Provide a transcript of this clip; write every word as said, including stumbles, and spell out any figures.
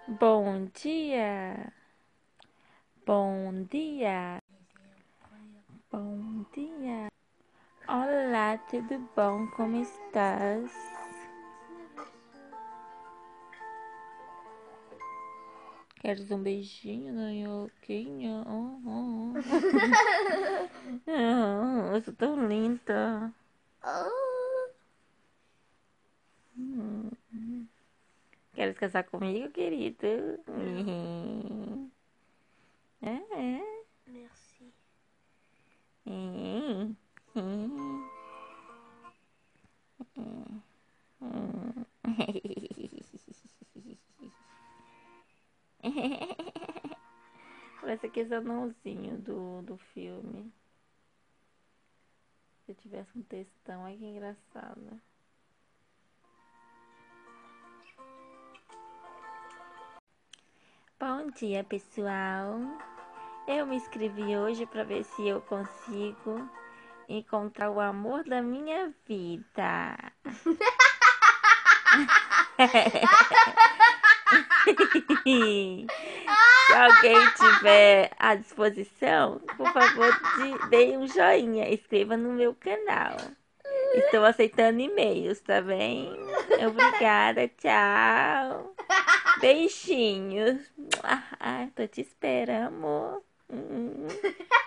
Bom dia, bom dia, bom dia. Olá, tudo bom? Como estás? Queres um beijinho, Nanhoquinha? Oh, oh, oh. Eu sou tão linda. Queres casar comigo, querido? Uhum. É, é. Merci. Uhum. Uhum. Uhum. Parece aquele anãozinho do, do filme. Se eu tivesse um textão, ai que engraçado. Bom dia, pessoal. Eu me inscrevi hoje para ver se eu consigo encontrar o amor da minha vida. Se alguém tiver à disposição, por favor, de, dê um joinha, inscreva no meu canal. Estou aceitando e-mails, tá bem? Obrigada, tchau. Beijinhos. Ah, tô te esperando, amor. Hum.